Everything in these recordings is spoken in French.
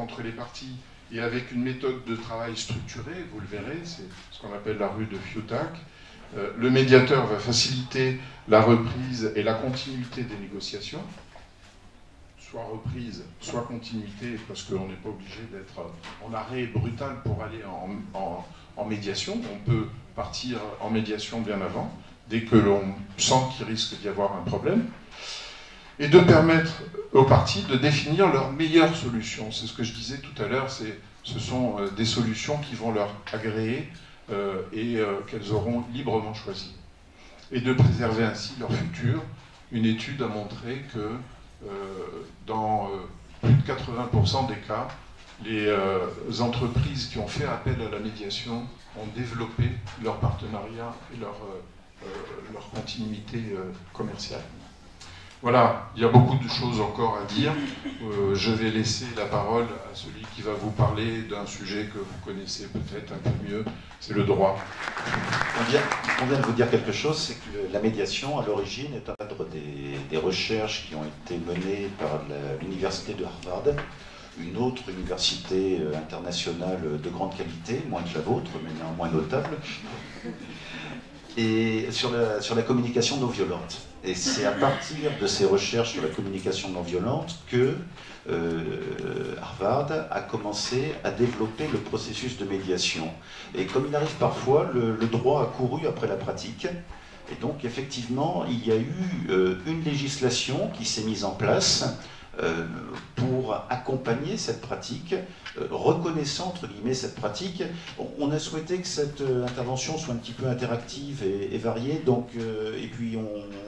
entre les parties et avec une méthode de travail structurée, vous le verrez, c'est ce qu'on appelle la rue de Fiotac. Le médiateur va faciliter la reprise et la continuité des négociations, soit reprise, soit continuité, parce qu'on n'est pas obligé d'être en arrêt brutal pour aller en médiation. On peut partir en médiation bien avant, dès que l'on sent qu'il risque d'y avoir un problème, et de permettre aux parties de définir leurs meilleures solutions. C'est ce que je disais tout à l'heure, ce sont des solutions qui vont leur agréer et qu'elles auront librement choisies. Et de préserver ainsi leur futur. Une étude a montré que dans plus de 80% des cas, les entreprises qui ont fait appel à la médiation ont développé leur partenariat et leur continuité commerciale. Voilà, il y a beaucoup de choses encore à dire. Je vais laisser la parole à celui qui va vous parler d'un sujet que vous connaissez peut-être un peu mieux, c'est le droit. On vient de vous dire quelque chose, c'est que la médiation, à l'origine, est un cadre des recherches qui ont été menées par l'université de Harvard, une autre université internationale de grande qualité, moins que la vôtre, mais néanmoins notable, et sur la communication non violente. Et c'est à partir de ces recherches sur la communication non violente que Harvard a commencé à développer le processus de médiation. Et comme il arrive parfois, le droit a couru après la pratique. Et donc, effectivement, il y a eu une législation qui s'est mise en place pour accompagner cette pratique, reconnaissant entre guillemets cette pratique. On a souhaité que cette intervention soit un petit peu interactive et variée, donc, et puis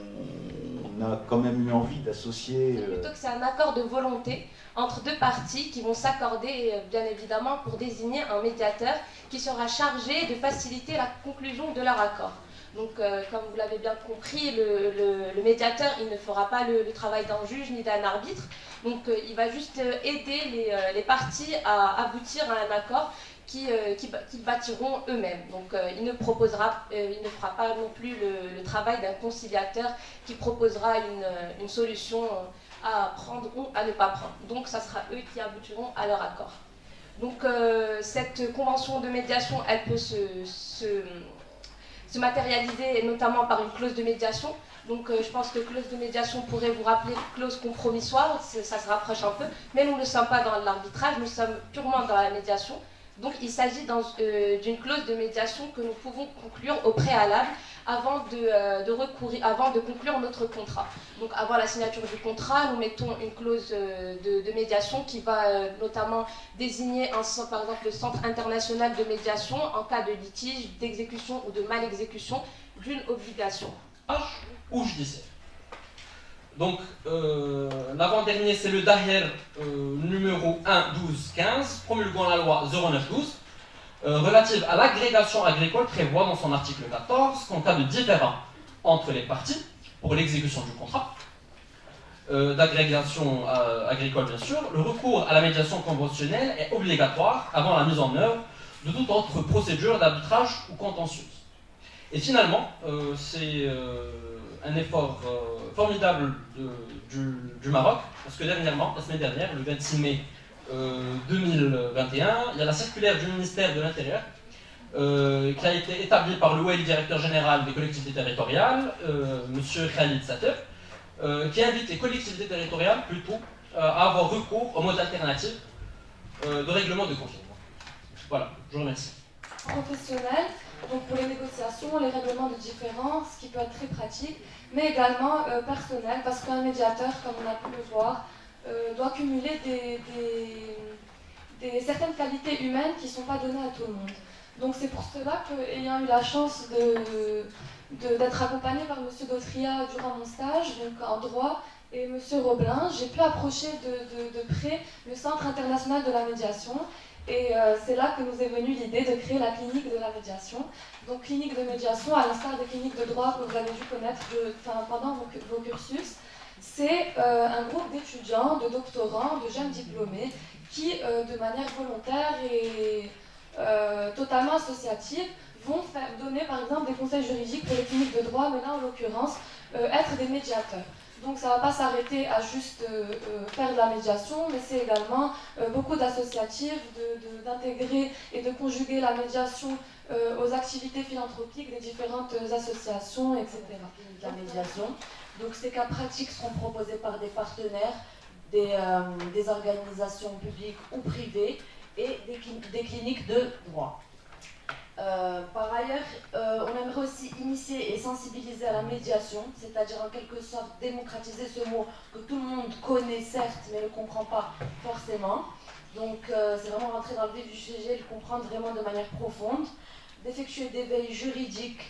on a quand même eu envie d'associer... Plutôt que c'est un accord de volonté entre deux parties qui vont s'accorder, bien évidemment, pour désigner un médiateur qui sera chargé de faciliter la conclusion de leur accord. Donc, comme vous l'avez bien compris, le médiateur, il ne fera pas le travail d'un juge ni d'un arbitre. Donc, il va juste aider les parties à aboutir à un accord qu'ils bâtiront eux-mêmes. Donc, il ne fera pas non plus le travail d'un conciliateur qui proposera une solution à prendre ou à ne pas prendre. Donc, ça sera eux qui aboutiront à leur accord. Donc, cette convention de médiation, elle peut se matérialiser notamment par une clause de médiation. Donc je pense que clause de médiation pourrait vous rappeler clause compromissoire, ça se rapproche un peu, mais nous ne sommes pas dans l'arbitrage, nous sommes purement dans la médiation. Donc il s'agit d'une clause de médiation que nous pouvons conclure au préalable avant de conclure notre contrat. Donc avant la signature du contrat, nous mettons une clause de médiation qui va notamment désigner par exemple le Centre international de médiation en cas de litige, d'exécution ou de mal-exécution d'une obligation. Ou judiciaire. Donc l'avant-dernier c'est le Daher numéro 1-12-15, promulguant la loi 09-12, relative à l'agrégation agricole, prévoit dans son article 14 qu'en cas de différend entre les parties pour l'exécution du contrat d'agrégation agricole bien sûr, le recours à la médiation conventionnelle est obligatoire avant la mise en œuvre de toute autre procédure d'arbitrage ou contentieuse. Et finalement, c'est un effort formidable du Maroc, parce que dernièrement, la semaine dernière, le 26 mai 2021, il y a la circulaire du ministère de l'Intérieur qui a été établie par le Wali, directeur général des collectivités territoriales, M. Khalid Sater, qui invite les collectivités territoriales plutôt à avoir recours aux modes alternatifs de règlement de conflit. Voilà, je vous remercie. Professionnel, donc pour les négociations, les règlements de différends, ce qui peut être très pratique, mais également personnel, parce qu'un médiateur, comme on a pu le voir, doit cumuler certaines qualités humaines qui ne sont pas données à tout le monde. Donc c'est pour cela qu'ayant eu la chance d'être accompagnée par M. Dautria durant mon stage, donc en droit, et M. Roblin, j'ai pu approcher de près le Centre international de la médiation. Et c'est là que nous est venue l'idée de créer la clinique de la médiation. Donc clinique de médiation, à l'instar des cliniques de droit que vous avez dû connaître pendant vos cursus, c'est un groupe d'étudiants, de doctorants, de jeunes diplômés qui, de manière volontaire et totalement associative, vont donner par exemple des conseils juridiques pour les cliniques de droit, mais là en l'occurrence, être des médiateurs. Donc ça ne va pas s'arrêter à juste faire de la médiation, mais c'est également beaucoup d'associatifs, d'intégrer et de conjuguer la médiation aux activités philanthropiques des différentes associations, etc. La médiation. Donc ces cas pratiques seront proposés par des partenaires, des organisations publiques ou privées et des cliniques de droit. Par ailleurs, on aimerait aussi initier et sensibiliser à la médiation, c'est-à-dire en quelque sorte démocratiser ce mot que tout le monde connaît certes, mais ne comprend pas forcément. Donc c'est vraiment rentrer dans le vif du sujet, le comprendre vraiment de manière profonde, d'effectuer des veilles juridiques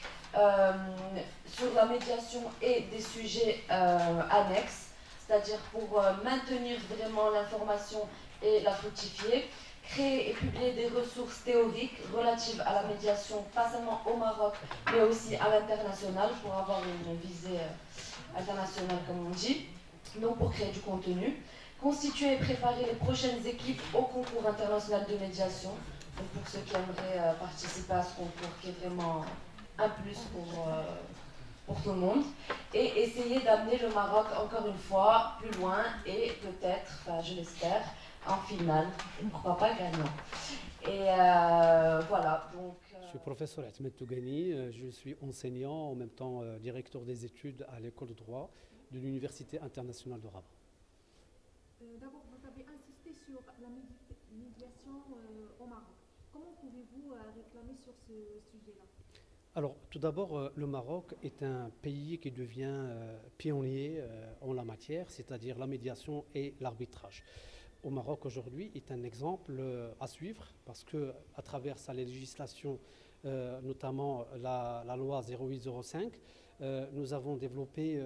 sur la médiation et des sujets annexes, c'est-à-dire pour maintenir vraiment l'information et la fructifier. Créer et publier des ressources théoriques relatives à la médiation, pas seulement au Maroc, mais aussi à l'international, pour avoir une visée internationale, comme on dit, donc pour créer du contenu. Constituer et préparer les prochaines équipes au concours international de médiation, donc pour ceux qui aimeraient participer à ce concours, qui est vraiment un plus pour tout le monde. Et essayer d'amener le Maroc, encore une fois, plus loin et peut-être, enfin je l'espère, en finale, et pourquoi pas gagnant. Et voilà, donc... Je suis professeur Ahmed Tougani, je suis enseignant, en même temps directeur des études à l'école de droit de l'Université internationale de Rabat. D'abord, vous avez insisté sur la médiation au Maroc. Comment pouvez-vous réclamer sur ce sujet-là? Alors, tout d'abord, le Maroc est un pays qui devient pionnier en la matière, c'est-à-dire la médiation et l'arbitrage. Au Maroc aujourd'hui est un exemple à suivre parce que à travers sa législation, notamment la loi 0805, nous avons développé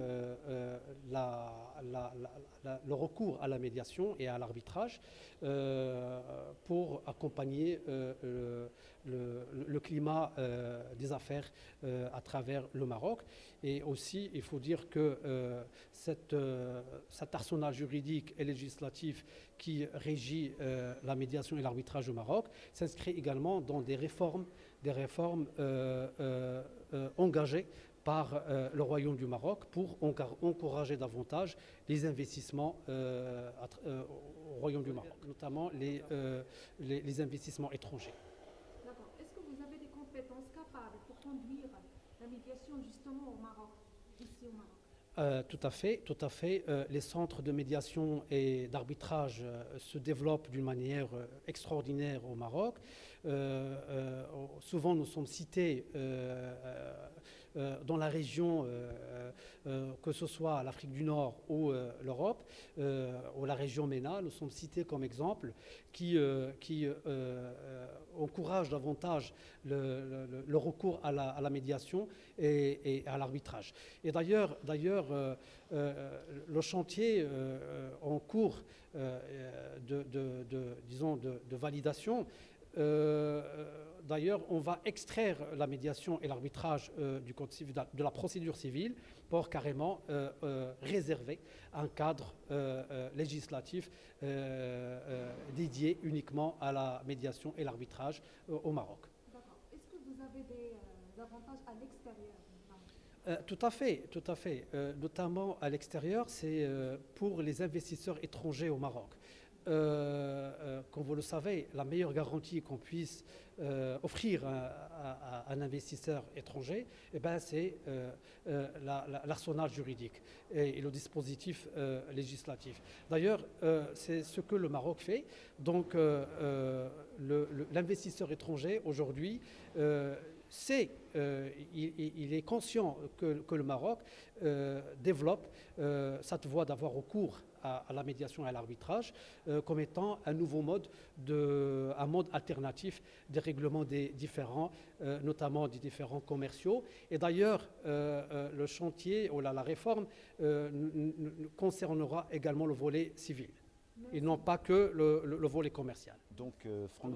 le recours à la médiation et à l'arbitrage pour accompagner le climat des affaires à travers le Maroc. Et aussi, il faut dire que cet arsenal juridique et législatif qui régit la médiation et l'arbitrage au Maroc s'inscrit également dans des réformes engagées par le Royaume du Maroc pour encourager davantage les investissements au Royaume du Maroc, notamment les investissements étrangers. D'accord. Est-ce que vous avez des compétences capables pour conduire la médiation justement au Maroc, ici au Maroc? Tout à fait. Les centres de médiation et d'arbitrage se développent d'une manière extraordinaire au Maroc. Souvent, nous sommes cités dans la région, que ce soit l'Afrique du Nord ou l'Europe, ou la région MENA, nous sommes cités comme exemple qui encourage davantage le recours à la médiation et à l'arbitrage. Et d'ailleurs, le chantier en cours de validation, d'ailleurs, on va extraire la médiation et l'arbitrage du code civil, de la procédure civile, pour carrément réserver un cadre législatif dédié uniquement à la médiation et l'arbitrage au Maroc. D'accord. Est-ce que vous avez des avantages à l'extérieur? Tout à fait. Notamment à l'extérieur, c'est pour les investisseurs étrangers au Maroc. Comme vous le savez, la meilleure garantie qu'on puisse offrir à un investisseur étranger, c'est l'arsenal juridique et le dispositif législatif. D'ailleurs, c'est ce que le Maroc fait. Donc, l'investisseur étranger, aujourd'hui, il est conscient que le Maroc développe cette voie d'avoir recours à la médiation et à l'arbitrage comme étant un nouveau mode, un mode alternatif des règlements des différends, notamment des différends commerciaux. Et d'ailleurs, le chantier ou la réforme concernera également le volet civil. Et non pas que le volet commercial. Donc Franck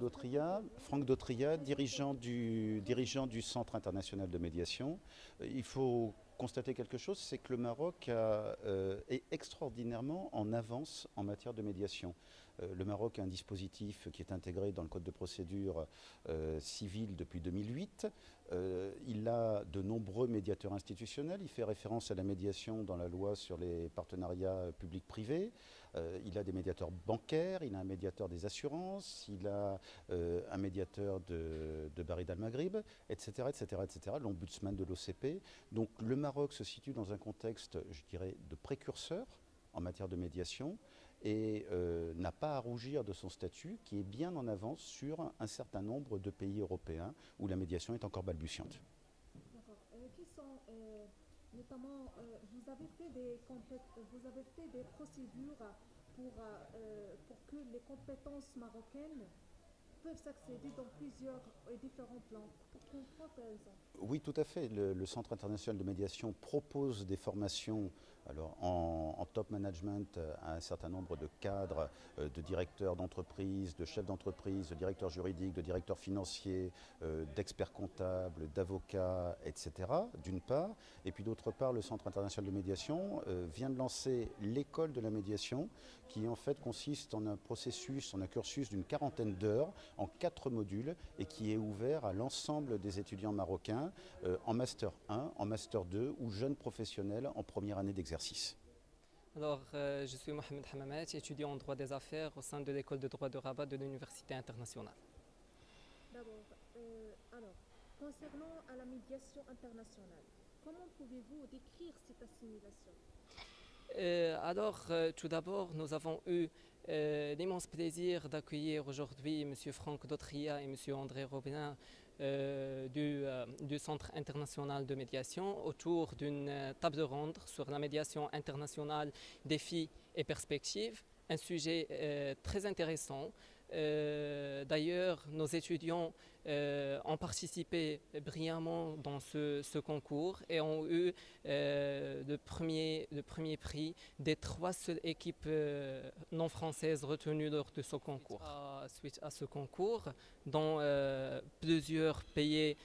Dautria, dirigeant du Centre international de médiation. Il faut constater quelque chose, c'est que le Maroc est extraordinairement en avance en matière de médiation. Le Maroc a un dispositif qui est intégré dans le Code de procédure civile depuis 2008. Il a de nombreux médiateurs institutionnels. Il fait référence à la médiation dans la loi sur les partenariats publics-privés. Il a des médiateurs bancaires, il a un médiateur des assurances, il a un médiateur de Barida al-Maghrib, etc., etc., etc., l'ombudsman de l'OCP. Donc le Maroc se situe dans un contexte, je dirais, de précurseur en matière de médiation et n'a pas à rougir de son statut qui est bien en avance sur un certain nombre de pays européens où la médiation est encore balbutiante. D'accord. Qui sont, notamment, vous avez fait des procédures pour que les compétences marocaines peuvent s'accéder dans plusieurs et différents plans. Pourquoi, par exemple? Oui, tout à fait. Le Centre international de médiation propose des formations en top management à un certain nombre de cadres, de directeurs d'entreprise, de chefs d'entreprise, de directeurs juridiques, de directeurs financiers, d'experts comptables, d'avocats, etc. d'une part. Et puis d'autre part, le Centre international de médiation vient de lancer l'école de la médiation qui en fait consiste en un processus, en un cursus d'une 40aine d'heures en 4 modules et qui est ouvert à l'ensemble des étudiants marocains en Master 1, en Master 2 ou jeunes professionnels en première année d'exercice. Alors, je suis Mohamed Hamamet, étudiant en droit des affaires au sein de l'école de droit de Rabat de l'Université internationale. D'abord, concernant la médiation internationale, comment pouvez-vous décrire cette assimilation? Tout d'abord, nous avons eu l'immense plaisir d'accueillir aujourd'hui M. Franck Dautria et M. André Robin du Centre international de médiation autour d'une table ronde sur la médiation internationale, défis et perspectives. Un sujet très intéressant. D'ailleurs, nos étudiants ont participé brillamment dans ce concours et ont eu le premier prix des 3 seules équipes non françaises retenues lors de ce concours. Suite à ce concours, dans plusieurs pays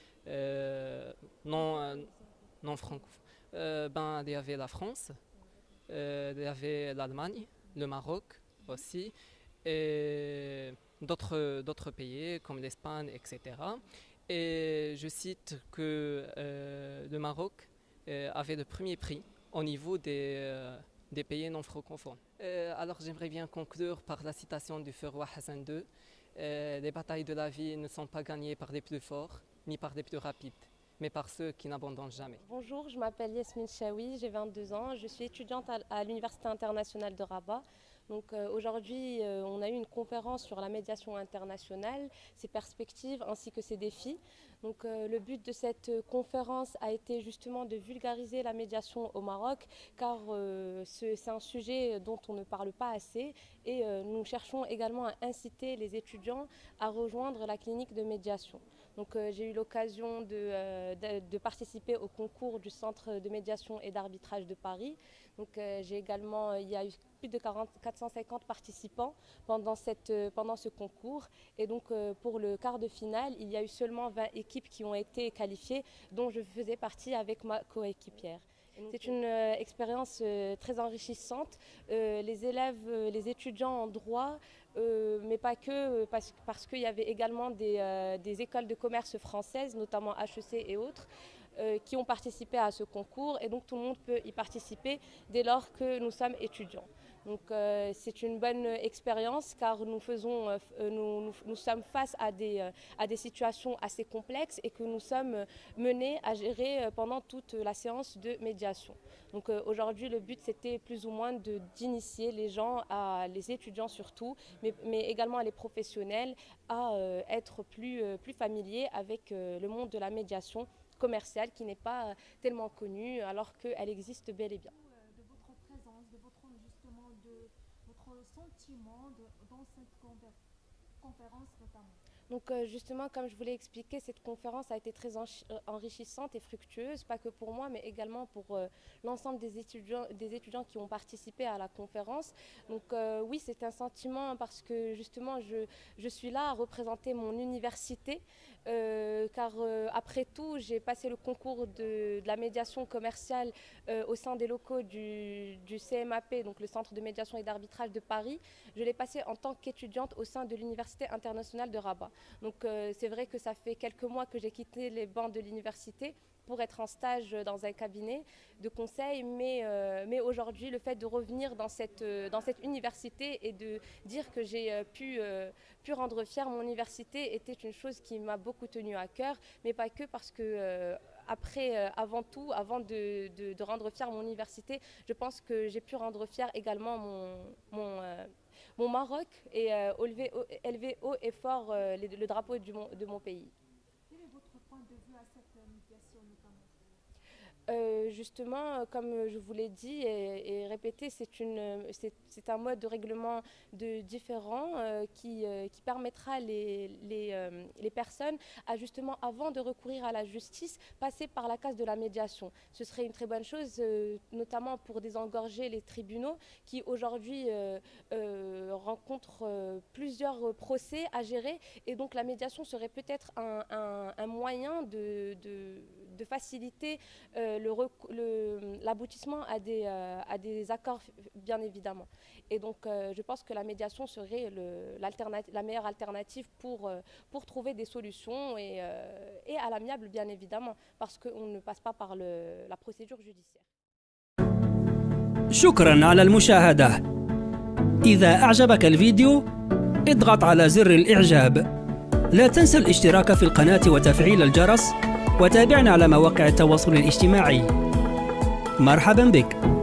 non francophones, il y avait la France, il y avait l'Allemagne, le Maroc aussi, et d'autres pays comme l'Espagne, etc. Et je cite que le Maroc avait le premier prix au niveau des pays non francophones. Alors j'aimerais bien conclure par la citation du feu roi Hassan II. Les batailles de la vie ne sont pas gagnées par les plus forts, ni par les plus rapides, mais par ceux qui n'abandonnent jamais. Bonjour, je m'appelle Yasmine Chaoui, j'ai 22 ans, je suis étudiante à l'Université internationale de Rabat. Donc aujourd'hui, on a eu une conférence sur la médiation internationale, ses perspectives ainsi que ses défis. Donc le but de cette conférence a été justement de vulgariser la médiation au Maroc, car c'est un sujet dont on ne parle pas assez et nous cherchons également à inciter les étudiants à rejoindre la clinique de médiation. Donc j'ai eu l'occasion de participer au concours du Centre de médiation et d'arbitrage de Paris. Donc il y a eu plus de 450 participants pendant ce concours. Et donc pour le quart de finale, il y a eu seulement 20 équipes qui ont été qualifiées, dont je faisais partie avec ma coéquipière. C'est une expérience très enrichissante. Les élèves, les étudiants en droit, mais pas que, parce qu'il y avait également des écoles de commerce françaises, notamment HEC et autres, qui ont participé à ce concours. Et donc tout le monde peut y participer dès lors que nous sommes étudiants. Donc c'est une bonne expérience car nous sommes face à des situations assez complexes et que nous sommes menés à gérer pendant toute la séance de médiation. Donc aujourd'hui le but c'était plus ou moins d'initier les gens, les étudiants surtout, mais également les professionnels à être plus familiers avec le monde de la médiation commerciale qui n'est pas tellement connue alors qu'elle existe bel et bien. De votre présence, de votre sentiment dans cette conférence notamment. Donc justement, comme je vous l'ai expliqué, cette conférence a été très enrichissante et fructueuse, pas que pour moi, mais également pour l'ensemble des étudiants qui ont participé à la conférence. Donc oui, c'est un sentiment parce que justement, je suis là à représenter mon université car après tout, j'ai passé le concours de la médiation commerciale au sein des locaux du CMAP, donc le Centre de médiation et d'arbitrage de Paris. Je l'ai passé en tant qu'étudiante au sein de l'Université internationale de Rabat. Donc c'est vrai que ça fait quelques mois que j'ai quitté les bancs de l'université pour être en stage dans un cabinet de conseil, mais aujourd'hui, le fait de revenir dans cette université et de dire que j'ai pu rendre fière mon université était une chose qui m'a beaucoup tenue à cœur, mais pas que, parce que avant tout, avant de rendre fière mon université, je pense que j'ai pu rendre fière également mon Maroc et élever haut et fort le drapeau de mon pays. Quel est votre point de vue à cette médiation notamment? Justement, comme je vous l'ai dit et répété, c'est un mode de règlement différent qui permettra les personnes à justement, avant de recourir à la justice, passer par la case de la médiation. Ce serait une très bonne chose, notamment pour désengorger les tribunaux qui aujourd'hui rencontrent plusieurs procès à gérer, et donc la médiation serait peut-être un moyen de faciliter l'aboutissement à des accords, bien évidemment. Et donc je pense que la médiation serait la meilleure alternative pour trouver des solutions et à l'amiable, bien évidemment, parce qu'on ne passe pas par la procédure judiciaire. شكرا على المشاهدة. إذا أعجبك الفيديو اضغط على زر الإعجاب. لا تنسى الاشتراك في القناة وتفعيل الجرس، وتابعنا على مواقع التواصل الاجتماعي. مرحبا بك.